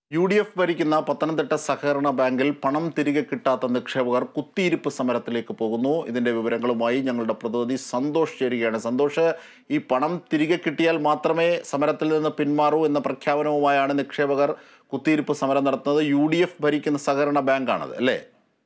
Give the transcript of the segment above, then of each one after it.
UDF ഭരിക്കുന്ന പത്തനംതിട്ട സഹകരണ ബാങ്കിൽ പണം തിരികെ കിട്ടാത്ത നിക്ഷേപകർ കുത്തിയിരിപ്പ് സമരത്തിലേക്ക് പോകുന്നു. ഇതിന്റെ വിവരങ്ങളുമായി ഞങ്ങളുടെ പ്രതിനിധി സന്തോഷ് ചേരുകയാണ്. സന്തോഷ്, ഈ പണം തിരികെ കിട്ടിയാൽ മാത്രമേ സമരത്തിൽ നിന്ന് പിന്മാറൂ എന്ന പ്രഖ്യാപനവുമായാണ് നിക്ഷേപകർ കുത്തിയിരിപ്പ് സമരം നടത്തുന്നത്. UDF ഭരിക്കുന്ന സഹകരണ ബാങ്കാണത് അല്ലേ?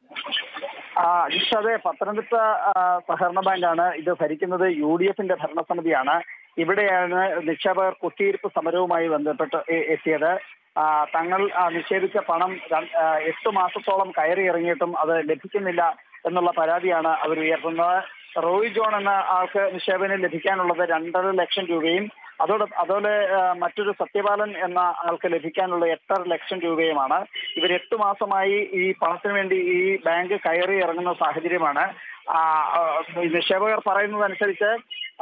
അതെ, പത്തനംതിട്ട സഹകരണ ബാങ്കാണ് ഇത് ഭരിക്കുന്നത്. UDFന്റെ ഭരണസമിതിയാണ്. ഇവിടെയാണ് നിക്ഷേപകർ കുത്തിയിരിപ്പ് സമരവുമായി ബന്ധപ്പെട്ട് എത്തിയത്. തങ്ങൾ നിക്ഷേപിച്ച പണം 8 മാസത്തോളം കയറി ഇറങ്ങിയിട്ടും അത് ലഭിക്കുന്നില്ല എന്നുള്ള പരാതിയാണ് അവർ ഉയർത്തുന്നത്. റോയി ജോൺ എന്ന ആൾക്ക് നിക്ഷേപനം ലഭിക്കാനുള്ളത് 2.5 ലക്ഷം രൂപയും അതുപോലെ മറ്റൊരു സത്യപാലൻ എന്ന ആൾക്ക് ലഭിക്കാനുള്ള 8.5 ലക്ഷം രൂപയുമാണ്. ഇവർ 8 മാസമായി ഈ പണത്തിന് വേണ്ടി ഈ ബാങ്ക് കയറി ഇറങ്ങുന്ന സാഹചര്യമാണ്. നിക്ഷേപകർ പറയുന്നതനുസരിച്ച്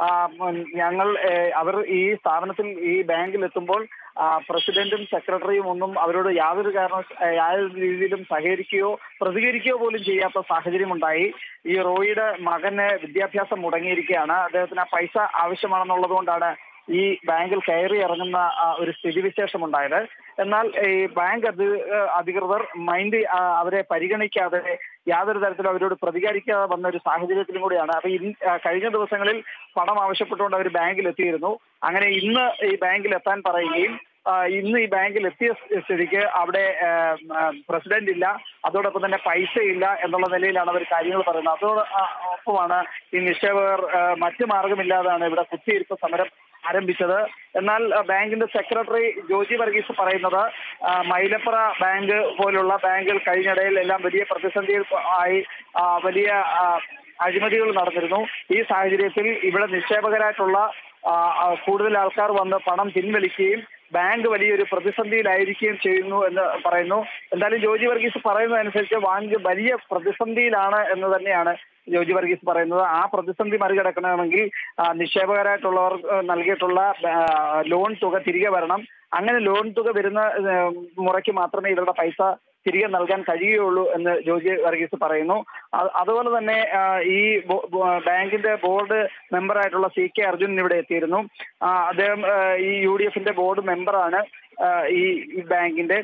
അവർ ഈ സ്ഥാപനത്തിൽ ഈ ബാങ്കിൽ എത്തുമ്പോൾ പ്രസിഡന്റും സെക്രട്ടറിയും ഒന്നും അവരോട് യാതൊരു രീതിയിലും സഹകരിക്കുകയോ പ്രതികരിക്കുകയോ പോലും ചെയ്യാത്ത സാഹചര്യമുണ്ടായി. ഈ റോയിയുടെ മകന് വിദ്യാഭ്യാസം മുടങ്ങിയിരിക്കുകയാണ്. അദ്ദേഹത്തിന് ആ പൈസ ആവശ്യമാണെന്നുള്ളത് കൊണ്ടാണ് ഈ ബാങ്കിൽ കയറി ഇറങ്ങുന്ന ഒരു സ്ഥിതിവിശേഷം ഉണ്ടായത്. എന്നാൽ ഈ ബാങ്ക് അധികൃതർ അവരെ പരിഗണിക്കാതെ യാതൊരു തരത്തിലും അവരോട് പ്രതികരിക്കാതെ വന്ന ഒരു സാഹചര്യത്തിലും കൂടിയാണ്. അപ്പൊ കഴിഞ്ഞ ദിവസങ്ങളിൽ പണം ആവശ്യപ്പെട്ടുകൊണ്ട് അവർ ബാങ്കിൽ എത്തിയിരുന്നു. അങ്ങനെ ഇന്ന് ഈ ബാങ്കിൽ എത്താൻ പറയുകയും ഇന്ന് ഈ ബാങ്കിൽ എത്തിയ സ്ഥിതിക്ക് അവിടെ പ്രസിഡന്റ് ഇല്ല, അതോടൊപ്പം തന്നെ പൈസ ഇല്ല എന്നുള്ള നിലയിലാണ് അവർ കാര്യങ്ങൾ പറയുന്നത്. അതോടൊപ്പമാണ് ഈ നിക്ഷേപകർ മറ്റു മാർഗമില്ലാതാണ് ഇവിടെ കുത്തിയിരിപ്പ് സമരം ആരംഭിച്ചത്. എന്നാൽ ബാങ്കിന്റെ സെക്രട്ടറി ജോജി വർഗീസ് പറയുന്നത് മൈലപ്ര ബാങ്ക് പോലുള്ള ബാങ്കുകൾ കഴിഞ്ഞിടയിൽ എല്ലാം വലിയ പ്രതിസന്ധിയിൽ ആയി വലിയ അഴിമതികൾ നടന്നിരുന്നു. ഈ സാഹചര്യത്തിൽ ഇവിടെ നിക്ഷേപകരായിട്ടുള്ള കൂടുതൽ ആൾക്കാർ വന്ന് പണം പിൻവലിക്കുകയും ബാങ്ക് വലിയൊരു പ്രതിസന്ധിയിലായിരിക്കുകയും ചെയ്യുന്നു എന്ന് പറയുന്നു. എന്തായാലും ജോജി വർഗീസ് പറയുന്നതനുസരിച്ച് ബാങ്ക് വലിയ പ്രതിസന്ധിയിലാണ് എന്ന് തന്നെയാണ് ജോജി വർഗീസ് പറയുന്നത്. ആ പ്രതിസന്ധി മറികടക്കണമെങ്കിൽ നിക്ഷേപകരായിട്ടുള്ളവർ നൽകിയിട്ടുള്ള ലോൺ തുക തിരികെ വരണം. അങ്ങനെ ലോൺ തുക വരുന്ന മുറയ്ക്ക് മാത്രമേ ഇവരുടെ പൈസ തിരികെ നൽകാൻ കഴിയുകയുള്ളൂ എന്ന് ജോജി വർഗീസ് പറയുന്നു. അതുപോലെ തന്നെ ഈ ബാങ്കിന്റെ ബോർഡ് മെമ്പറായിട്ടുള്ള CK അർജുൻ ഇവിടെ എത്തിയിരുന്നു. അദ്ദേഹം ഈ UDFന്റെ ബോർഡ് മെമ്പറാണ് ഈ ബാങ്കിന്റെ.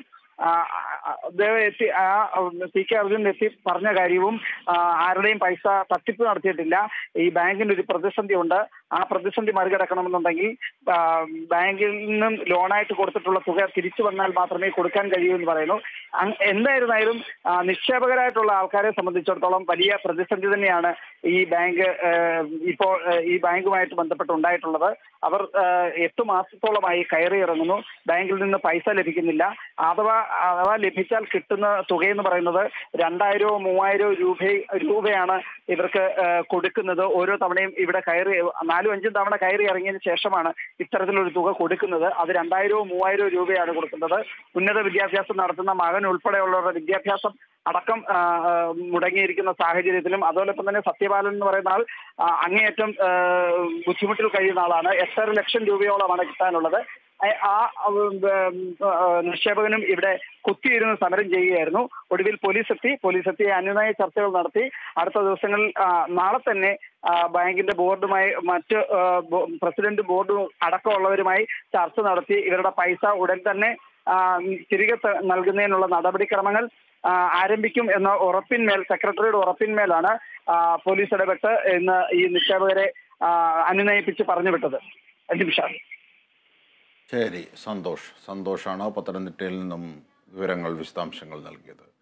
അദ്ദേഹം എത്തി CK അർജുൻ എത്തി പറഞ്ഞ കാര്യവും ആരുടെയും പൈസ തട്ടിപ്പ് നടത്തിയിട്ടില്ല. ഈ ബാങ്കിന് ഒരു പ്രതിസന്ധി ഉണ്ട്. ആ പ്രതിസന്ധി മറികടക്കണമെന്നുണ്ടെങ്കിൽ ബാങ്കിൽ നിന്നും ലോണായിട്ട് കൊടുത്തിട്ടുള്ള തുക തിരിച്ചു വന്നാൽ മാത്രമേ കൊടുക്കാൻ കഴിയൂ എന്ന് പറയുന്നു. എന്തായിരുന്നാലും നിക്ഷേപകരായിട്ടുള്ള ആൾക്കാരെ സംബന്ധിച്ചിടത്തോളം വലിയ പ്രതിസന്ധി തന്നെയാണ് ഈ ബാങ്ക് ഇപ്പോൾ ഈ ബാങ്കുമായിട്ട് ബന്ധപ്പെട്ട് ഉണ്ടായിട്ടുള്ളത്. അവർ 8 മാസത്തോളമായി കയറി ഇറങ്ങുന്നു. ബാങ്കിൽ നിന്ന് പൈസ ലഭിക്കുന്നില്ല. അഥവാ ലഭിച്ചാൽ കിട്ടുന്ന തുകയെന്ന് പറയുന്നത് 2000-3000 രൂപയാണ് ഇവർക്ക് കൊടുക്കുന്നത്. ഓരോ തവണയും ഇവിടെ 4-5 തവണ കയറി ഇറങ്ങിയതിന് ശേഷമാണ് ഇത്തരത്തിലൊരു തുക കൊടുക്കുന്നത്. അത് 2000-3000 രൂപയാണ് കൊടുക്കുന്നത്. ഉന്നത വിദ്യാഭ്യാസം നടത്തുന്ന മകൻ ഉൾപ്പെടെയുള്ളവരുടെ വിദ്യാഭ്യാസം അടക്കം മുടങ്ങിയിരിക്കുന്ന സാഹചര്യത്തിലും അതോടൊപ്പം തന്നെ സത്യപാലൻ എന്ന് പറയുന്ന ആൾ അങ്ങേയറ്റം ബുദ്ധിമുട്ടിൽ കഴിയുന്ന ആളാണ്. 8.5 ലക്ഷം രൂപയോളമാണ് കിട്ടാനുള്ളത്. ആ നിക്ഷേപകനും ഇവിടെ കുത്തിയിരുന്ന് സമരം ചെയ്യുകയായിരുന്നു. ഒടുവിൽ പോലീസ് എത്തി അനുനയ ചർച്ചകൾ നടത്തി. അടുത്ത ദിവസങ്ങളിൽ നാളെ തന്നെ ബാങ്കിന്റെ ബോർഡുമായി മറ്റ് പ്രസിഡന്റ് ബോർഡും അടക്കമുള്ളവരുമായി ചർച്ച നടത്തി ഇവരുടെ പൈസ ഉടൻ തന്നെ തിരികെ നൽകുന്നതിനുള്ള നടപടിക്രമങ്ങൾ ആരംഭിക്കും എന്ന സെക്രട്ടറിയുടെ ഉറപ്പിന്മേലാണ് പോലീസ് ഇടപെട്ട് ഇന്ന് ഈ നിക്ഷേപകരെ അനുനയിപ്പിച്ച് പറഞ്ഞു വിട്ടത്. ശരി, സന്തോഷാണ് പത്തനംതിട്ടയിൽ നിന്നും വിവരങ്ങൾ വിശദാംശങ്ങൾ നൽകിയത്.